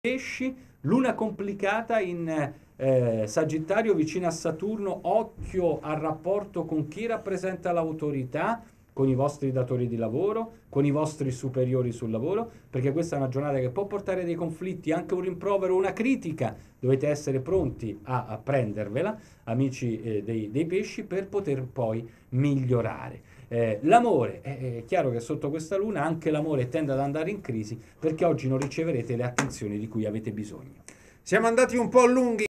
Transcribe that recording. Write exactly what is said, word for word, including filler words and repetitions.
pesci, luna complicata in eh, Sagittario vicino a Saturno, occhio al rapporto con chi rappresenta l'autorità, con i vostri datori di lavoro, con i vostri superiori sul lavoro, perché questa è una giornata che può portare dei conflitti, anche un rimprovero, una critica, dovete essere pronti a, a prendervela, amici eh, dei, dei pesci, per poter poi migliorare. Eh, l'amore, è, è chiaro che sotto questa luna anche l'amore tende ad andare in crisi perché oggi non riceverete le attenzioni di cui avete bisogno. Siamo andati un po' lunghi.